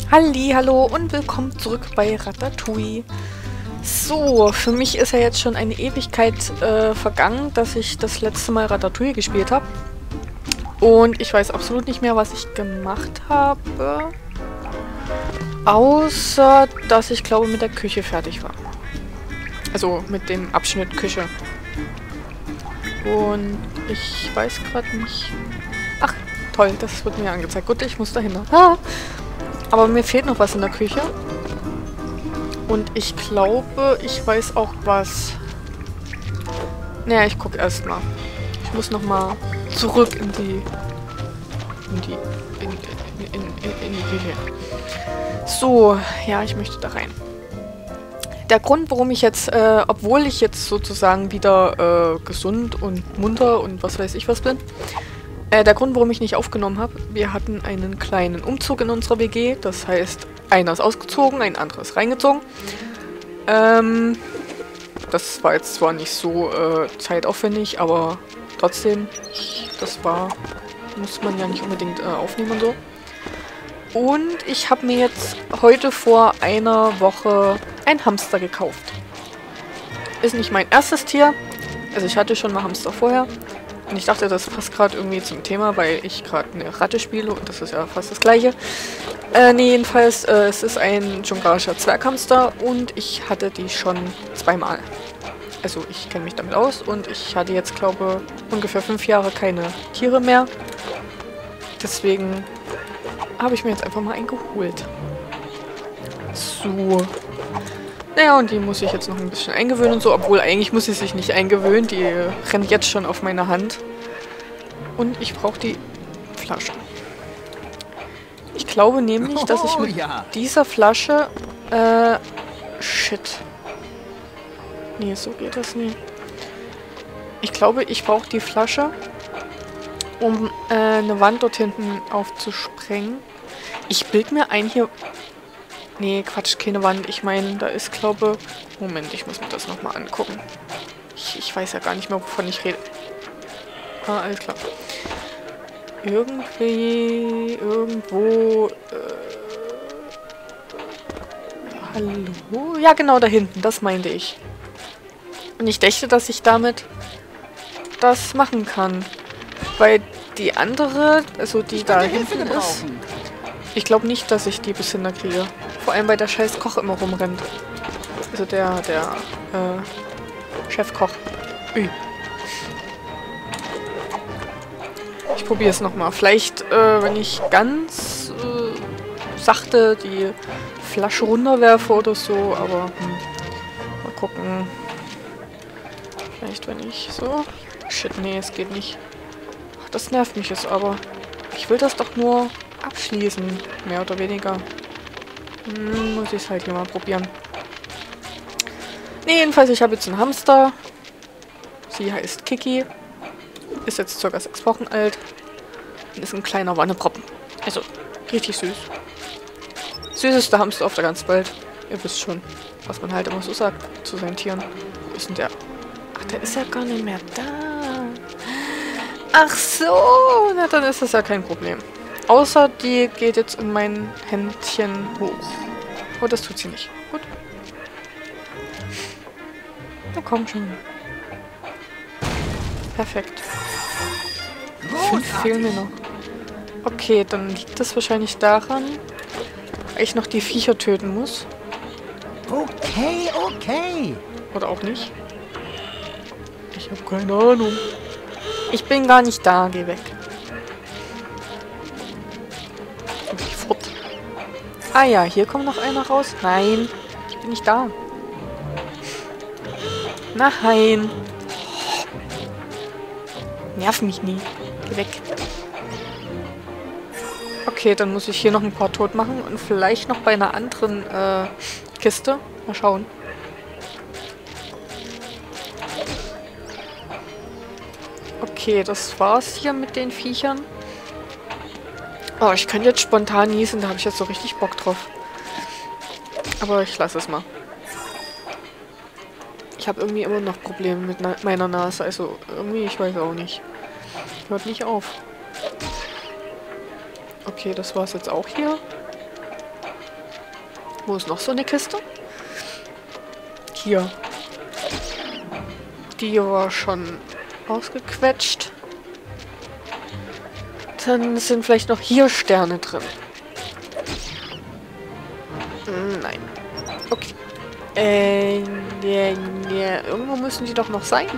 Halli, hallo und willkommen zurück bei Ratatouille. So, für mich ist ja jetzt schon eine Ewigkeit vergangen, dass ich das letzte Mal Ratatouille gespielt habe. Und ich weiß absolut nicht mehr, was ich gemacht habe. Außer, dass ich glaube mit der Küche fertig war. Also mit dem Abschnitt Küche. Und ich weiß gerade nicht... Ach, toll, das wird mir angezeigt. Gut, ich muss dahinter. Ah! Aber mir fehlt noch was in der Küche. Und ich glaube, ich weiß auch was. Naja, ich gucke erst mal. Ich muss nochmal zurück in die Küche. So, ja, ich möchte da rein. Der Grund, warum ich jetzt, obwohl ich jetzt sozusagen wieder gesund und munter und was weiß ich was bin, der Grund, warum ich nicht aufgenommen habe, wir hatten einen kleinen Umzug in unserer WG. Das heißt, einer ist ausgezogen, ein anderer ist reingezogen. Das war jetzt zwar nicht so zeitaufwendig, aber trotzdem, muss man ja nicht unbedingt aufnehmen und so. Und ich habe mir jetzt heute vor einer Woche ein Hamster gekauft. Ist nicht mein erstes Tier. Also ich hatte schon mal Hamster vorher. Und ich dachte, das passt gerade irgendwie zum Thema, weil ich gerade eine Ratte spiele und das ist ja fast das gleiche. Nee, jedenfalls, es ist ein dschungarischer Zwerghamster und ich hatte die schon zweimal. Also ich kenne mich damit aus und ich hatte jetzt, glaube ich, ungefähr 5 Jahre keine Tiere mehr. Deswegen habe ich mir jetzt einfach mal einen geholt. So. Naja, und die muss ich jetzt noch ein bisschen eingewöhnen und so, obwohl eigentlich muss sie sich nicht eingewöhnen. Die rennt jetzt schon auf meine Hand. Und ich brauche die Flasche. Ich glaube nämlich, dass ich mit dieser Flasche... Shit. Nee, so geht das nie. Ich glaube, ich brauche die Flasche, um eine Wand dort hinten aufzusprengen. Ich bild mir ein hier... Nee, Quatsch, keine Wand. Ich meine, da ist, glaube... Moment, ich muss mir das nochmal angucken. Ich weiß ja gar nicht mehr, wovon ich rede. Ah, alles klar. Irgendwo... Hallo? Ja, genau, da hinten. Das meinte ich. Und ich dachte, dass ich damit das machen kann. Weil die andere, also die da hinten ist... Ich glaube nicht, dass ich die bis hinter kriege. Vor allem, weil der scheiß Koch immer rumrennt. Also der Chefkoch. Ui. Ich probiere es nochmal. Vielleicht, wenn ich ganz sachte die Flasche runterwerfe oder so, aber mal gucken. Vielleicht, wenn ich so... Shit, nee, es geht nicht. Ach, das nervt mich jetzt aber. Ich will das doch nur abschließen, mehr oder weniger. Muss ich es halt hier mal probieren. Nee, jedenfalls, ich habe jetzt einen Hamster. Sie heißt Kiki. Ist jetzt ca. 6 Wochen alt. Und ist ein kleiner Wanneproppen. Also, richtig süß. Süßester Hamster auf der ganzen Welt. Ihr wisst schon, was man halt immer so sagt zu seinen Tieren. Wo ist denn der? Ach, der ist ja gar nicht mehr da. Ach so, na dann ist das ja kein Problem. Außer die geht jetzt in mein Händchen hoch. Oh, das tut sie nicht. Gut. Na komm schon. Perfekt. 5 fehlen mir noch. Okay, dann liegt das wahrscheinlich daran, weil ich noch die Viecher töten muss. Okay, okay. Oder auch nicht. Ich habe keine Ahnung. Ich bin gar nicht da, geh weg. Fort. Ah ja, hier kommt noch einer raus. Nein, ich bin nicht da. Nein. Nerv mich nie. Geh weg. Okay, dann muss ich hier noch ein paar tot machen und vielleicht noch bei einer anderen Kiste. Mal schauen. Okay, das war's hier mit den Viechern. Oh, ich könnte jetzt spontan niesen, da habe ich jetzt so richtig Bock drauf. Aber ich lasse es mal. Ich habe irgendwie immer noch Probleme mit meiner Nase, also irgendwie, ich weiß auch nicht. Hört nicht auf. Okay, das war's jetzt auch hier. Wo ist noch so eine Kiste? Hier. Die war schon ausgequetscht. Dann sind vielleicht noch hier Sterne drin. Nein. Okay. Ja, irgendwo müssen die doch noch sein.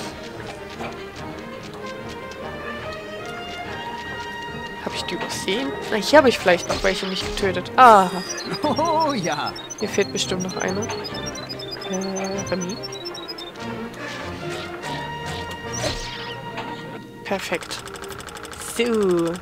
Habe ich die übersehen? Na, hier habe ich vielleicht noch welche nicht getötet. Ah. Oh ja. Hier fehlt bestimmt noch eine. Remy. Perfekt. So.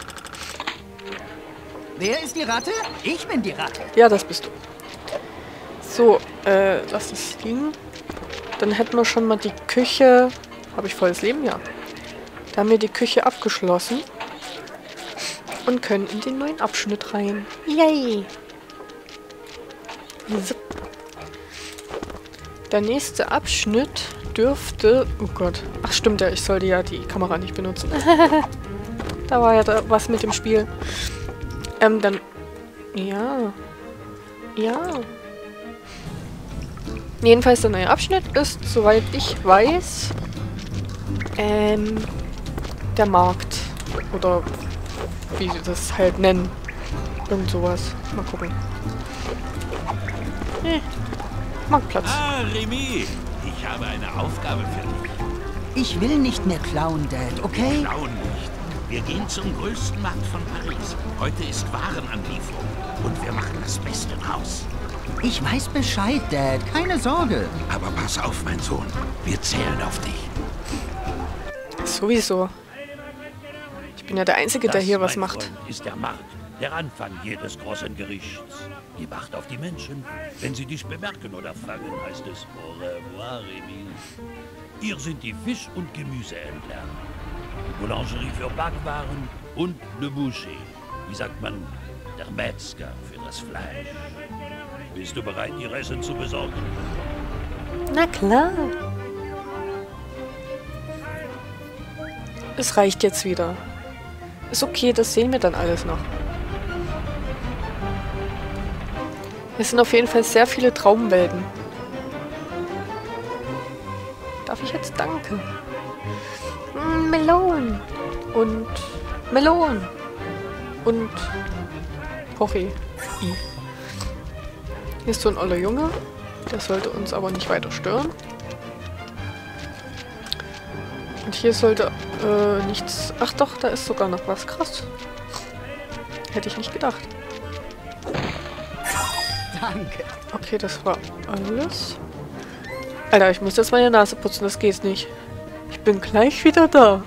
Wer ist die Ratte? Ich bin die Ratte. Ja, das bist du. So, lass es liegen. Dann hätten wir schon mal die Küche... Habe ich volles Leben? Ja. Da haben wir die Küche abgeschlossen. Und können in den neuen Abschnitt rein. Yay! So. Der nächste Abschnitt dürfte... Oh Gott. Ach stimmt ja, ich sollte ja die Kamera nicht benutzen. Da war ja was mit dem Spiel. Dann... Ja. Ja. Jedenfalls der neue Abschnitt ist, soweit ich weiß, der Markt. Oder wie sie das halt nennen. Irgend sowas. Mal gucken. Marktplatz. Ah, Remy, ich habe eine Aufgabe für dich. Ich will nicht mehr klauen, Dad, okay? Klauen nicht. Wir gehen zum größten Markt von Paris. Heute ist Warenanlieferung und wir machen das Beste draus. Ich weiß Bescheid, Dad. Keine Sorge. Aber pass auf, mein Sohn. Wir zählen auf dich. Sowieso. Ich bin ja der Einzige, der hier was mein macht. Freund, ist der Markt, der Anfang jedes großen Gerichts. Ihr wacht auf die Menschen. Wenn sie dich bemerken oder fangen, heißt es au revoir, Remy. Hier sind die Fisch- und Gemüsehändler. Die Boulangerie für Backwaren und le Boucher. Wie sagt man? Der Metzger für das Fleisch. Bist du bereit, ihr Essen zu besorgen? Na klar. Es reicht jetzt wieder. Ist okay, das sehen wir dann alles noch. Es sind auf jeden Fall sehr viele Traumwelten. Darf ich jetzt danke? Melonen. Und Melonen. Und Pochi. Hier ist so ein oller Junge. Der sollte uns aber nicht weiter stören. Und hier sollte nichts... Ach doch, da ist sogar noch was. Krass. Hätte ich nicht gedacht. Danke. Okay, das war alles. Alter, ich muss jetzt meine Nase putzen. Das geht nicht. Ich bin gleich wieder da.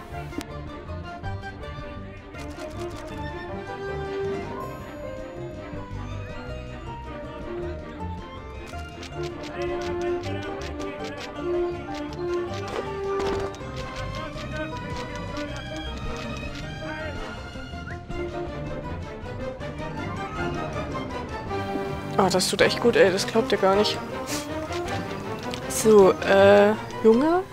Ah, das tut echt gut, ey. Das glaubt ihr gar nicht. So, Junge.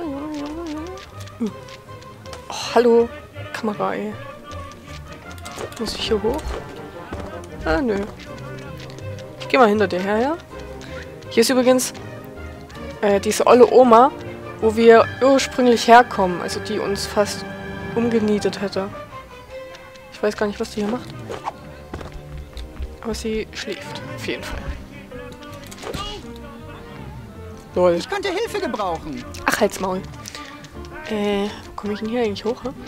Oh, hallo. Kamera, ey. Muss ich hier hoch? Ah, nö. Ich geh mal hinter dir her, ja? Hier ist übrigens diese olle Oma, wo wir ursprünglich herkommen. Also die uns fast umgenietet hätte. Ich weiß gar nicht, was die hier macht. Aber sie schläft. Auf jeden Fall. Lol. Ich könnte Hilfe gebrauchen. Ach, halt's Maul. Wo komme ich denn hier eigentlich hoch, hm?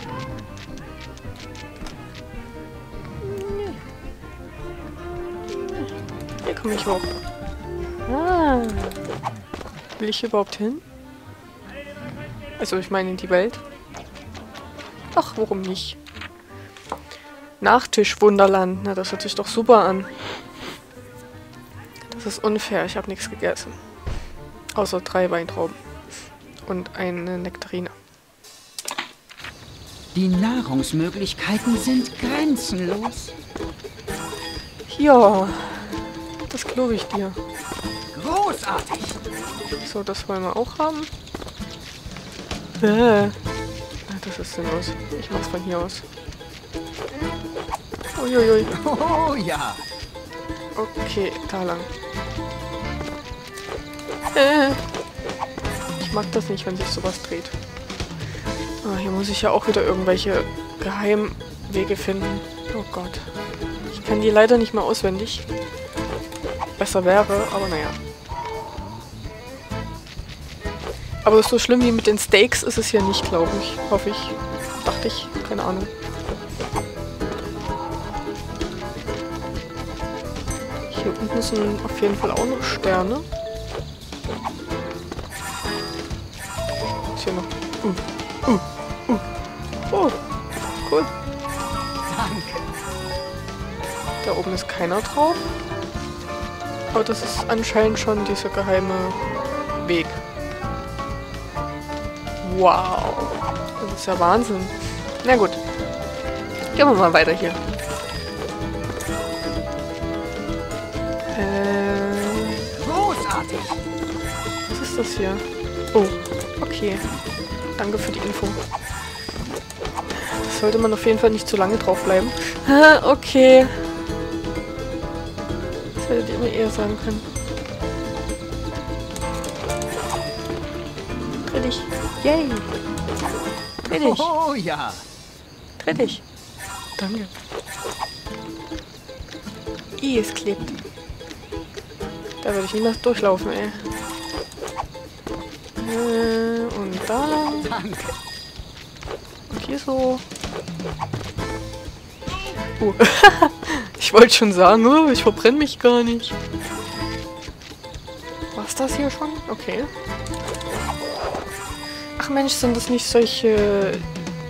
Hier komme ich hoch. Ah. Will ich hier überhaupt hin? Also, ich meine in die Welt. Ach, warum nicht? Nachtisch-Wunderland. Na, das hört sich doch super an. Das ist unfair. Ich habe nichts gegessen. Außer 3 Weintrauben. Und eine Nektarine. Die Nahrungsmöglichkeiten sind grenzenlos. Ja, das glaube ich dir. Großartig. So, das wollen wir auch haben. Das ist sinnlos. Ich mach's von hier aus. Uiuiui. Oh ja. Okay, da lang. Ich mag das nicht, wenn sich sowas dreht. Ah, hier muss ich ja auch wieder irgendwelche Geheimwege finden. Oh Gott. Ich kann die leider nicht mehr auswendig. Besser wäre, aber naja. Aber so schlimm wie mit den Steaks ist es hier nicht, glaube ich. Hoffe ich. Dachte ich. Keine Ahnung. Hier unten sind auf jeden Fall auch noch Sterne. Ist hier noch... Oh, cool. Danke. Da oben ist keiner drauf. Aber das ist anscheinend schon dieser geheime Weg. Wow. Das ist ja Wahnsinn. Na gut. Gehen wir mal weiter hier. Großartig. Was ist das hier? Oh, okay. Danke für die Info. Das sollte man auf jeden Fall nicht zu lange drauf bleiben. Okay. Das hättet ihr mir eher sagen können. Dreh dich. Yay. Dreh dich. Oh ja. Dreh dich. Danke. Es klebt. Da würde ich niemals durchlaufen, ey. Und da lang. Danke. Und hier so. Ich wollte schon sagen, oh, ich verbrenne mich gar nicht. War's das hier schon? Okay. Ach Mensch, sind das nicht solche...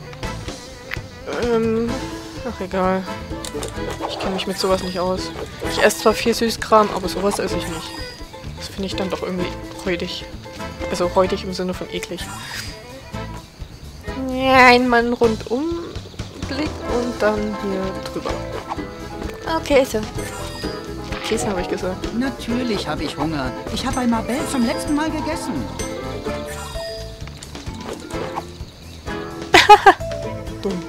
Ach egal. Ich kenne mich mit sowas nicht aus. Ich esse zwar viel Süßkram, aber sowas esse ich nicht. Das finde ich dann doch irgendwie räudig. Also räudig im Sinne von eklig. Ja, einmal einen Rundumblick und dann hier drüber. Okay, so. Käse habe ich gesagt. Natürlich habe ich Hunger. Ich habe bei Mabel zum letzten Mal gegessen. Dumm.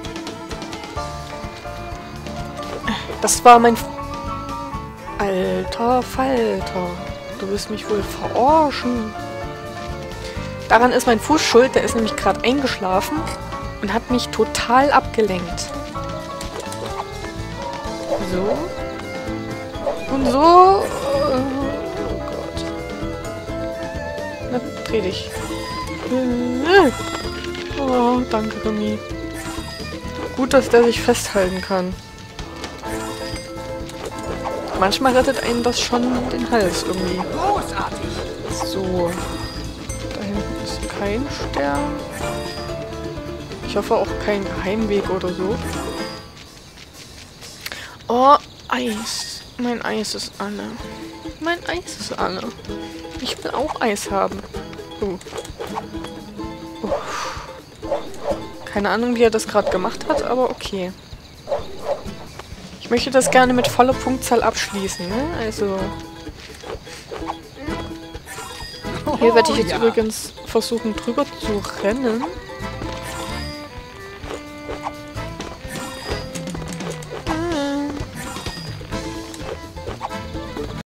Das war mein... Alter Falter. Du wirst mich wohl verarschen. Daran ist mein Fuß schuld. Der ist nämlich gerade eingeschlafen und hat mich total abgelenkt. So. Und so. Oh Gott. Na, dreh dich. Oh, danke, Remy. Gut, dass der sich festhalten kann. Manchmal rettet einen das schon den Hals irgendwie. Großartig. So. Da hinten ist kein Stern. Ich hoffe auch kein Geheimweg oder so. Oh, Eis. Mein Eis ist alle. Mein Eis ist alle. Ich will auch Eis haben. Keine Ahnung, wie er das gerade gemacht hat, aber okay. Ich möchte das gerne mit voller Punktzahl abschließen, ne? Also... Hier werde ich jetzt übrigens versuchen, drüber zu rennen.